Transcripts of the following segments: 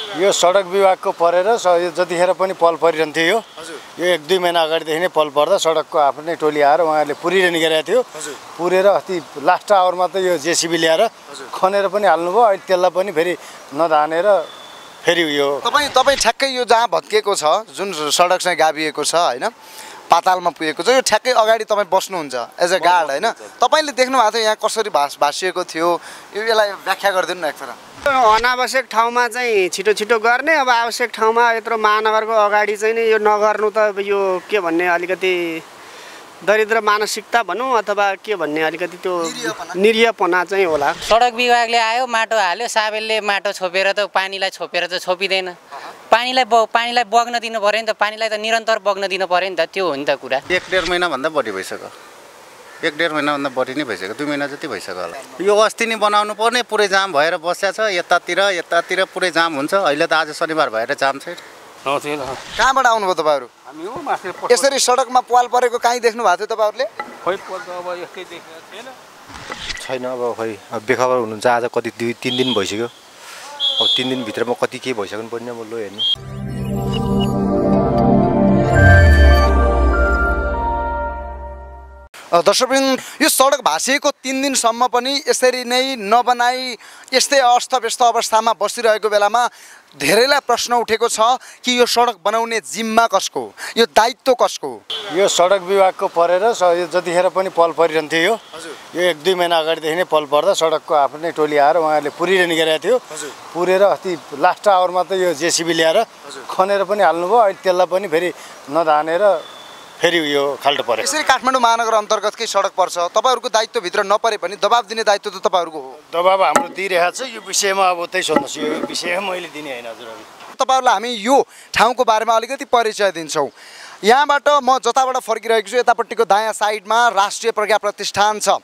यो सडक विभागको परेर जतिखेर पनि पल परिरहन्थ्यो यो 1-2 महिना अगाडिदेखि नै पल पर्दा सडकको आफ्नै टोली आएर उहाँहरूले पुरिरहने गरेको थियो। पुरेर अस्ति लास्ट आवरमा त यो जेसीबी ल्याएर खनेर पनि हाल्नुभयो। अहिले त्यसलाई पनि फेरि नधानेर फेरि यो तपाईँ ठ्याक्कै यो जहाँ भत्किएको छ जुन सडकसँग गाभिएको छ होइन, पातालमा पुगेको छ, यो ठ्याक्कै अगाडि तपाईँ बस्नुहुन्छ एज अ गार्ड होइन। तपाईँले देख्नु भएको थियो यहाँ कसरी भासिएको थियो, यो यसलाई व्याख्या गरिदिनु न एकथर। अनावश्यक ठाउँमा चाहिँ छिटो छिटो गर्ने, अब आवश्यक ठाउँमा यत्रो महानगरको अगाडि चाहिँ नि यो नगर्नु त यो के भन्ने अलिकति दरिद्र मानसिकता भनौँ अथवा के भन्ने अलिकति त्यो निरीहपना चाहिँ होला। सडक विभागले आयो, माटो हाल्यो, साबेलले माटो छोपेर त पानीलाई छोपेर त छोपिँदैन। पानीलाई बग्न दिनु पर्यो नि त, पानीलाई त निरन्तर बग्न दिनु पर्यो नि त, त्यो हो नि त कुरा। 1-1.5 महिनाभन्दा बढी भइसक्यो। 1-1.5 महिनाभन्दा बढी नै भइसक्यो, 2 महिना जति भइसक्यो होला। यो अस्ति नै बनाउनु पर्ने, पुरै जाम भएर बस्या छ। यतातिर पुरै जाम हुन्छ। अहिले त आज शनिबार भएर जाम छैन। कहाँबाट आउनुभयो तपाईँहरू? यसरी सडकमा पाल परेको काहीँ देख्नु भएको थियो तपाईँहरूले? छैन, अब खै बेखबर हुनुहुन्छ। आज कति 2-3 दिन भइसक्यो। अब 3 दिनभित्रमा कति के भइसक्नु पर्ने अब लो हेर्नु। दर्शकवृन्द, यो सडक भासिएको 3 दिनसम्म पनि यसरी नै नबनाई यस्तै अस्तव्यस्त अवस्थामा बसिरहेको बेलामा धेरैलाई प्रश्न उठेको छ कि यो सडक बनाउने जिम्मा कसको, यो दायित्व कसको? यो सडक विभागको परेर जतिखेर पनि पल परिरहन्थ्यो यो 1-2 महिना अगाडिदेखि नै पल पर्दा सडकको आफ्नै टोली आएर उहाँहरूले पुरिरहने गरेको थियो। पुरेर अस्ति लास्ट आवरमा त यो जेसीबी ल्याएर खनेर पनि हाल्नुभयो। अहिले त्यसलाई पनि फेरि नधानेर फेरि यो खाल्टो पर्यो। यसरी काठमाडौँ महानगर अन्तर्गतकै सडक पर्छ, तपाईँहरूको दायित्वभित्र नपरे पनि दबाब दिने दायित्व त तपाईँहरूको हो। दबाब हाम्रो दिइरहेको छ। यो विषयमा अब त्यही सोध्नुहोस्, यो विषयमा मैले दिने होइन हजुर। तपाईँहरूलाई हामी यो ठाउँको बारेमा अलिकति परिचय दिन्छौँ। यहाँबाट म जताबाट फर्किरहेको छु यतापट्टिको दायाँ साइडमा राष्ट्रिय प्रज्ञा प्रतिष्ठान छ।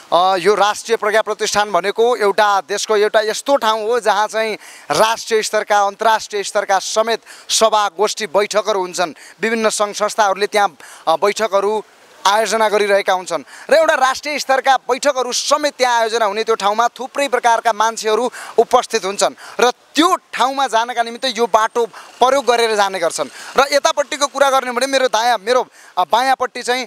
यो राष्ट्रिय प्रज्ञा प्रतिष्ठान भनेको एउटा देशको एउटा यस्तो ठाउँ हो जहाँ चाहिँ राष्ट्रिय स्तरका अन्तर्राष्ट्रिय स्तरका समेत सभा गोष्ठी बैठकहरू हुन्छन्। विभिन्न सङ्घ संस्थाहरूले त्यहाँ बैठकहरू आयोजना गरिरहेका हुन्छन् र एउटा राष्ट्रिय स्तरका बैठकहरू समेत त्यहाँ आयोजना हुने त्यो ठाउँमा थुप्रै प्रकारका मान्छेहरू उपस्थित हुन्छन् र त्यो ठाउँमा जानका निमित्त यो बाटो प्रयोग गरेर जाने गर्छन्। र यतापट्टिको कुरा गर्ने भने मेरो बायाँपट्टि चाहिँ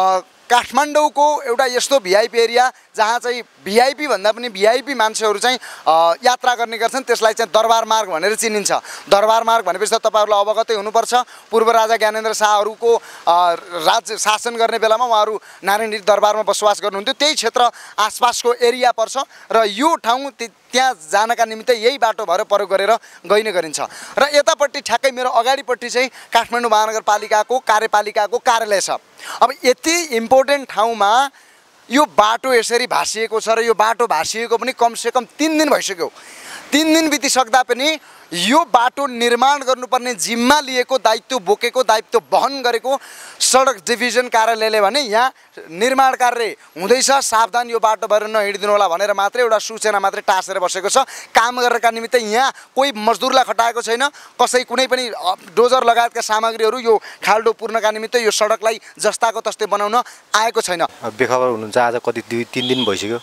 काठमाडौँको एउटा यस्तो भिआइपी एरिया जहाँ चाहिँ भिआइपी भन्दा पनि भिआइपी मान्छेहरू चाहिँ यात्रा गर्ने गर्छन्। त्यसलाई चाहिँ दरबार मार्ग भनेर चिनिन्छ। दरबार मार्ग भनेपछि त तपाईँहरूलाई अवगतै हुनुपर्छ। पूर्व राजा ज्ञानेन्द्र शाहहरूको राज्य शासन गर्ने बेलामा उहाँहरू नारायणी दरबारमा बसोबास गर्नुहुन्थ्यो। त्यही क्षेत्र आसपासको एरिया पर्छ र यो ठाउँ त्यहाँ जानका निमित्त यही बाटो भएर प्रयोग गरेर गइने गरिन्छ। र यतापट्टि ठ्याक्कै मेरो अगाडिपट्टि चाहिँ काठमाडौँ महानगरपालिकाको कार्यपालिकाको कार्यालय छ। अब यति इम्पोर्टेन्ट ठाउँमा यो बाटो यसरी भासिएको छ र यो बाटो भासिएको पनि कमसेकम 3 दिन भइसक्यो। 3 दिन बितिसक्दा पनि यो बाटो निर्माण गर्नुपर्ने जिम्मा लिएको दायित्व बोकेको दायित्व वहन गरेको सडक डिभिजन कार्यालयले भने यहाँ निर्माण कार्य हुँदैछ, सावधान यो बाटो भएर नहिँडिदिनु होला भनेर मात्रै एउटा सूचना मात्रै टाँसेर बसेको छ। काम गर्नका निमित्त यहाँ कोही मजदुरलाई खटाएको छैन, कसै कुनै पनि डोजर लगायतका सामग्रीहरू यो खाल्डो पुर्नका निमित्त यो सडकलाई जस्ताको तस्तै बनाउन आएको छैन। बेखबर हुनुहुन्छ। आज कति 2-3 दिन भइसक्यो।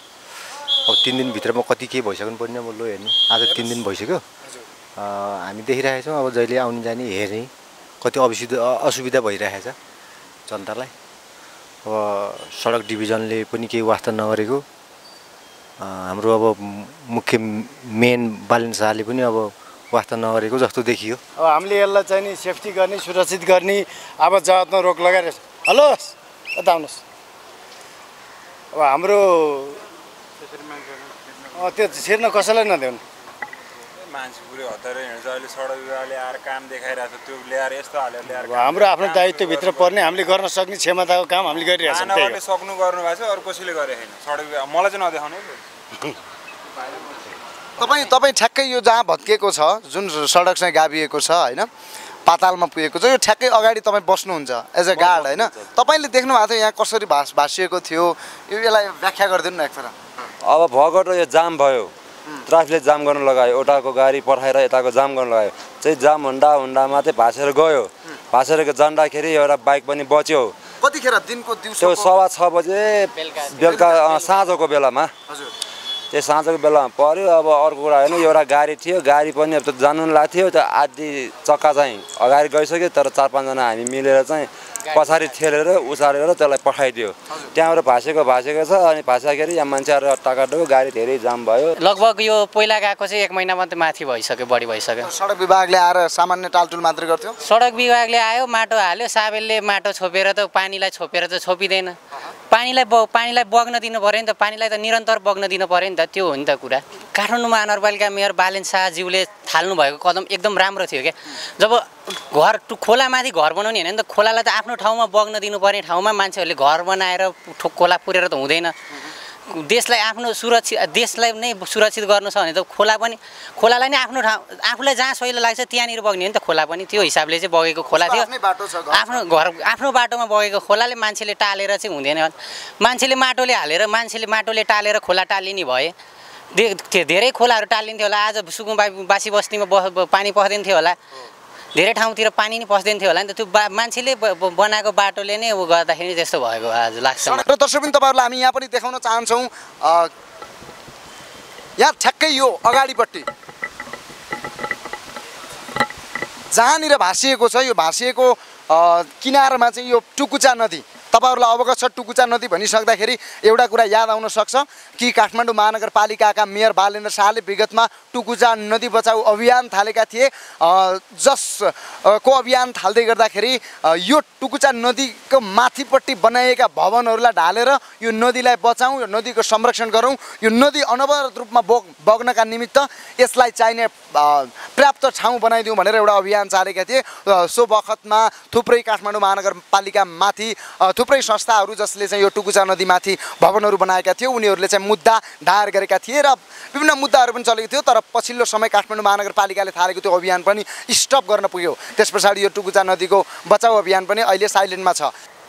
अब 3 दिनभित्रमा कति के भइसक्नु पर्ने अब लो हेर्नु। आज 3 दिन भइसक्यो। हामी देखिरहेका छौँ। अब जहिले आउने जाने हेर्ने कति असुविधा भइरहेछ जनतालाई। अब सडक डिभिजनले पनि केही वास्ता नगरेको, हाम्रो अब मुख्य मेन बालेन शाहले पनि अब वास्ता नगरेको जस्तो देखियो। अब हामीले यसलाई चाहिँ नि सेफ्टी गर्ने, सुरक्षित गर्ने, आवाज जहाजमा रोक लगाएर हेलो यता आउनुहोस्। अब हाम्रो त्यो छिर्न कसैलाई नदेऊ। मान्छे पुरै हतारै हिँड्छ। अहिले सडक विभागले आएर काम देखाइरहेको छ, त्यो ल्याएर यस्तो हालेर ल्याएर हाम्रो आफ्नो दायित्वभित्र पर्ने हामीले गर्न सक्ने क्षमताको काम हामीले गरिरहेको छौँ। मानवले सक्नु गर्नुभएको छ, अरू कसैले गरे छैन। सडक विभाग मलाई चाहिँ नदेखाउनु। तपाईँ ठ्याक्कै यो जहाँ भत्किएको छ जुन सडकसँग गाभिएको छ होइन, पातालमा पुगेको छ, यो ठ्याक्कै अगाडि तपाईँ बस्नुहुन्छ एज अ गार्ड होइन। तपाईँले देख्नु भएको थियो यहाँ कसरी भासिएको थियो, यो यसलाई व्याख्या गरिदिनु न एकथर। अब भगट यो जाम भयो, ट्राफिकले जाम गर्न लगायो, एउटाको गाडी पठाएर यताको जाम गर्न लगायो चाहिँ जाम हुँडामा चाहिँ भासेर गयो। भासेर जाँदाखेरि एउटा बाइक पनि बच्यो। कतिखेर दिनको दिउँसो? त्यो 6:15 बजे बेलुका साँझको बेलामा त्यो साँझको बेलामा पर्यो। अब अर्को कुरा होइन, एउटा गाडी थियो, गाडी पनि अब जानु लाग्थ्यो, त्यो आधी चक्का चाहिँ अगाडि गइसक्यो, तर 4-5 जना हामी मिलेर चाहिँ पछाडि ठेलेर उचालेर त्यसलाई पठाइदियो। त्यहाँबाट भाँसेको छ। अनि भाँस्दाखेरि यहाँ मान्छेहरू टाकाटुको गाडी धेरै जाम भयो। लगभग यो पहिला गएको चाहिँ 1 महिना मात्रै माथि भइसक्यो, बढी भइसक्यो। सडक विभागले आएर सामान्य टालटुल मात्रै गर्थ्यो। सडक विभागले आयो, माटो हाल्यो, साबेलले माटो छोपेर त पानीलाई छोपेर त छोपिँदैन। पानीलाई बग्न दिनु पऱ्यो नि त, पानीलाई त निरन्तर बग्न दिनु पऱ्यो नि त, त्यो हो नि त कुरा। काठमाडौँ महानगरपालिका मेयर बालेन शाहज्यूले थाल्नु भएको कदम एकदम राम्रो थियो क्या। जब खोलामाथि घर बनाउने होइन नि त, खोलालाई त आफ्नो ठाउँमा बग्न दिनुपर्ने ठाउँमा मान्छेहरूले घर बनाएर खोला पुरेर त हुँदैन। देशलाई नै सुरक्षित गर्नु छ भने त खोलालाई नै आफ्नो ठाउँ, आफूलाई जहाँ सहिलो लाग्छ त्यहाँनिर बग्ने हो नि त खोला पनि। त्यो हिसाबले चाहिँ बगेको खोला थियो। आफ्नो बाटोमा बगेको खोलाले मान्छेले टालेर चाहिँ हुँदैन। मान्छेले माटोले टालेर खोला टालिने भए धेरै खोलाहरू टालिन्थ्यो होला। आज सुकुम्बासी बस्तीमा पानी पस्दैन थियो होला, धेरै ठाउँतिर पानी नै पस्दैन थियो होला नि त। त्यो मान्छेले बनाएको बाटोले नै गर्दाखेरि त्यस्तो भएको आज लाग्छ। र दर्शकबिन तपाईँहरूलाई हामी यहाँ पनि देखाउन चाहन्छौँ, यहाँ ठ्याक्कै यो अगाडिपट्टि जहाँनिर भाँसिएको छ, यो भाँसिएको किनारमा चाहिँ यो टुकुचा नदी। तपाईँहरूलाई अवगत छ टुकुचा नदी भनिसक्दाखेरि एउटा कुरा याद आउन सक्छ कि काठमाडौँ महानगरपालिकाका मेयर बालेन्द्र शाहले विगतमा टुकुचा नदी बचाउ अभियान थालेका थिए। जसको अभियान थाल्दै गर्दाखेरि यो टुकुचा नदीको माथिपट्टि बनाइएका भवनहरूलाई ढालेर यो नदीलाई बचाउँ, यो नदीको संरक्षण गरौँ, यो नदी अनवरत रूपमा बग्नका निमित्त यसलाई चाहिने पर्याप्त ठाउँ बनाइदिउँ भनेर एउटा अभियान चालेका थिए। सो बखतमा थुप्रै काठमाडौँ महानगरपालिकामाथि थुप्रै संस्थाहरू जसले चाहिँ यो टुकुचा नदीमाथि भवनहरू बनाएका थिए, उनीहरूले चाहिँ मुद्दा दायर गरेका थिए र विभिन्न मुद्दाहरू पनि चलेको थियो। तर पछिल्लो समय काठमाडौँ महानगरपालिकाले थालेको त्यो अभियान पनि स्टप गर्न पुग्यो। त्यस पछाडि यो टुकुचा नदीको बचाउ अभियान पनि अहिले साइलेन्टमा छ।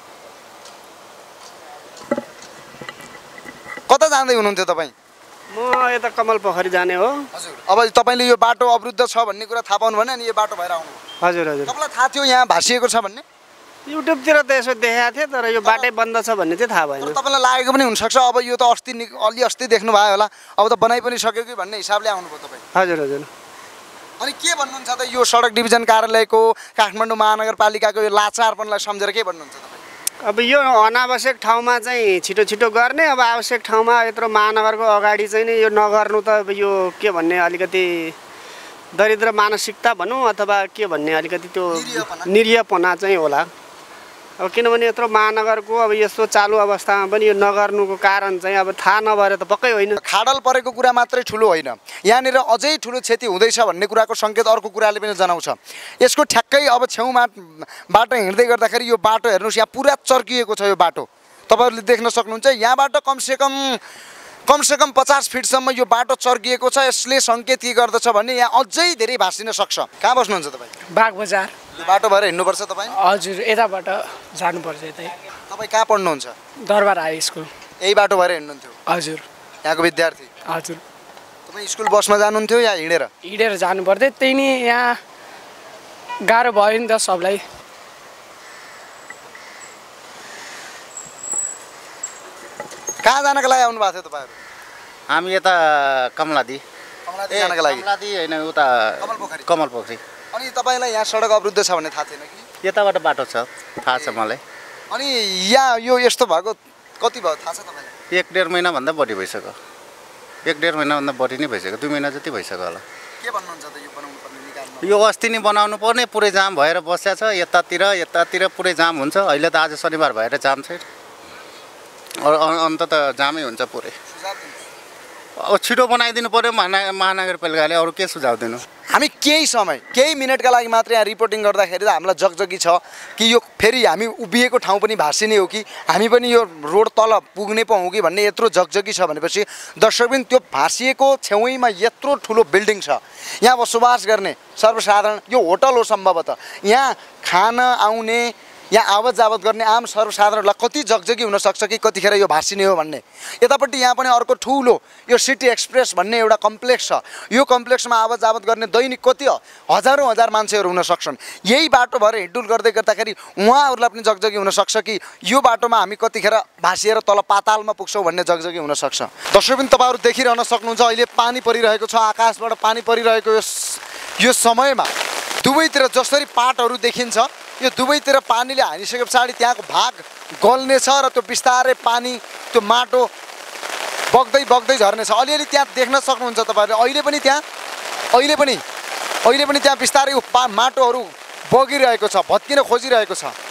कता जाँदै हुनुहुन्थ्यो तपाईँ? म यता कमल पोखरी जाने हो। हजुर, अब तपाईँले यो बाटो अवरुद्ध छ भन्ने कुरा थाहा पाउनु भने अनि यो बाटो भएर आउनु? हजुर हजुर। तपाईँलाई थाहा थियो यहाँ भाँसिएको छ भन्ने? युट्युबतिर त यसो देखाएको थिएँ, तर यो बाटै बन्द छ भन्ने चाहिँ थाहा भएन। तपाईँलाई लागेको पनि हुनसक्छ अब यो त अस्ति देख्नु भयो होला, अब त बनाइ पनि सक्यो कि भन्ने हिसाबले आउनुभयो तपाईँ? हजुर हजुर। अनि के भन्नुहुन्छ त यो सडक डिभिजन कार्यालयको काठमाडौँ महानगरपालिकाको यो लाचारपनलाई सम्झेर के भन्नुहुन्छ तपाईँ? अब यो अनावश्यक ठाउँमा चाहिँ छिटो छिटो गर्ने, अब आवश्यक ठाउँमा यत्रो महानगरको अगाडि चाहिँ नि यो नगर्नु त अब यो के भन्ने अलिकति दरिद्र मानसिकता भनौँ अथवा के भन्ने अलिकति त्यो निरीहपना चाहिँ होला। अब किनभने यत्रो महानगरको अब यस्तो चालु अवस्थामा पनि यो नगर्नुको कारण चाहिँ अब थाहा नभएर त पक्कै होइन। खाडल परेको कुरा मात्रै ठुलो होइन, यहाँनिर अझै ठुलो क्षति हुँदैछ भन्ने कुराको सङ्केत अर्को कुराले पनि जनाउँछ। यसको ठ्याक्कै अब छेउमा बाटो हिँड्दै गर्दाखेरि यो बाटो हेर्नुहोस्, यहाँ पुरा चर्किएको छ यो बाटो। तपाईँहरूले देख्न सक्नुहुन्छ यहाँबाट कमसेकम 50 फिटसम्म यो बाटो चर्किएको छ। यसले सङ्केत के गर्दछ भने यहाँ अझै धेरै भाँसिन सक्छ। कहाँ बस्नुहुन्छ तपाईँ? बागबजार। यो बाटो भएर हिँड्नुपर्छ तपाईँ? हजुर, यताबाट जानुपर्छ यतै। तपाईँ कहाँ पढ्नुहुन्छ? दरबार हाई स्कुल। यही बाटो भएर हिँड्नुहुन्थ्यो? हजुर। यहाँको विद्यार्थी? हजुर। तपाईँ स्कुल बसमा जानुहुन्थ्यो या हिँडेर? हिँडेर जानु पर्थ्यो, त्यही नि यहाँ गाह्रो भयो नि त सबलाई। कहाँ जानका लागि आउनु भएको थियो तपाईँहरू? हामी यता कमलादी जानका लागि? कमलादी होइन, उता कमल पोखरी। अनि तपाईँलाई यहाँ सडक अवरुद्ध छ भन्ने थाहा थिएन कि? यताबाट बाटो छ, थाहा छ मलाई। अनि यहाँ यो यस्तो भएको कति भयो थाहा छ तपाईँलाई? 1-1.5 महिनाभन्दा बढी भइसक्यो। 1-1.5 महिनाभन्दा बढी नै भइसक्यो, 2 महिना जति भइसक्यो होला। के भन्नुहुन्छ त यो बनाउनु पर्ने निकाल्नु? यो अस्ति नै बनाउनु पर्ने, पुरै जाम भएर बसेको छ। यतातिर पुरै जाम हुन्छ। अहिले त आज शनिबार भएर जाम छैन, अन्त त जामै हुन्छ पुरै। अब छिटो बनाइदिनु पर्यो महानगरपालिकाले, अरू के सुझाव दिनु? हामी केही मिनटका लागि मात्र यहाँ रिपोर्टिङ गर्दाखेरि त हामीलाई जगजगी छ कि यो फेरि हामी उभिएको ठाउँ पनि भाँसिने हो कि हामी पनि यो रोड तल पुग्ने पो हौँ कि भन्ने यत्रो जगजगी छ भनेपछि दर्शकबिन त्यो भाँसिएको छेउमा यत्रो ठुलो बिल्डिङ छ। यहाँ बसोबास गर्ने सर्वसाधारण यो होटल हो सम्भवतः, यहाँ खान आउने यहाँ आवत जावत गर्ने आम सर्वसाधारणलाई कति जगजगी हुनसक्छ कि कतिखेर यो भासिने हो भन्ने। यतापट्टि यहाँ पनि अर्को ठुलो यो सिटी एक्सप्रेस भन्ने एउटा कम्प्लेक्स छ। यो कम्प्लेक्समा आवत जावत गर्ने दैनिक कति हजारौँ हजार मान्छेहरू हुन सक्छन्। यही बाटो भएर हिँडडुल गर्दै गर्दाखेरि उहाँहरूलाई पनि जगजगी हुनसक्छ कि यो बाटोमा हामी कतिखेर भासिएर तल पातालमा पुग्छौँ भन्ने जगजगी हुनसक्छ। दर्शकबिन तपाईँहरू देखिरहन सक्नुहुन्छ अहिले पानी परिरहेको छ, आकाशबाट पानी परिरहेको यो समयमा दुवैतिर जसरी पाटहरू देखिन्छ यो दुवैतिर पानीले हानिसके पछाडि त्यहाँको भाग गल्नेछ र त्यो बिस्तारै पानी त्यो माटो बग्दै बग्दै झर्नेछ। अलिअलि त्यहाँ देख्न सक्नुहुन्छ तपाईँहरूले अहिले पनि त्यहाँ बिस्तारै माटोहरू बगिरहेको छ, भत्किन खोजिरहेको छ।